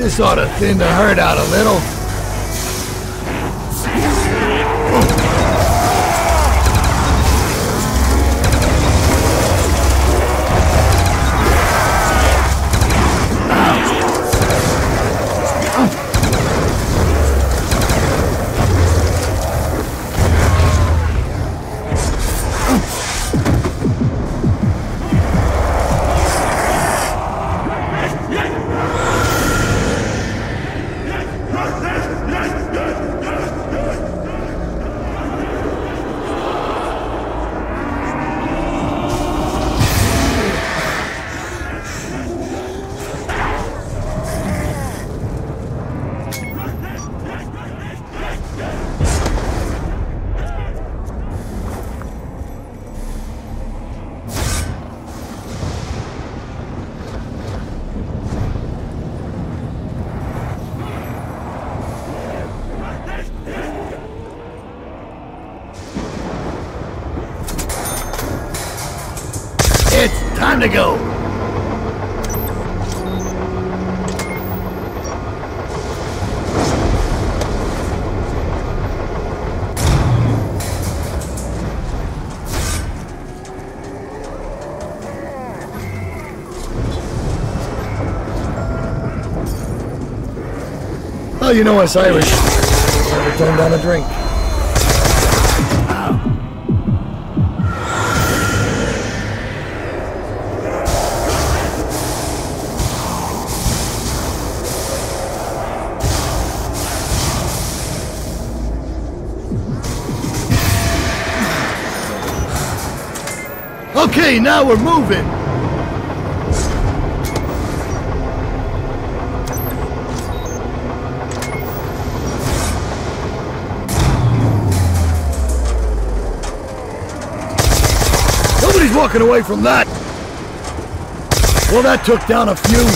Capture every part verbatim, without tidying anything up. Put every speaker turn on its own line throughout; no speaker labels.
This ought to thin the herd out a little. It's time to go! Oh, you know us Irish. Never turn down a drink. Okay, now we're moving! Nobody's walking away from that! Well, that took down a few.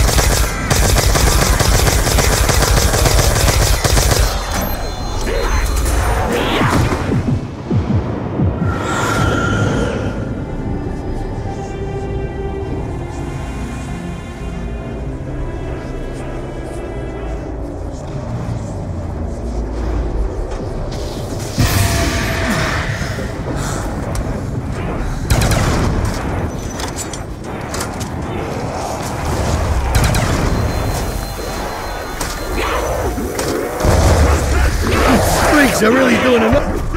They're really doing enough.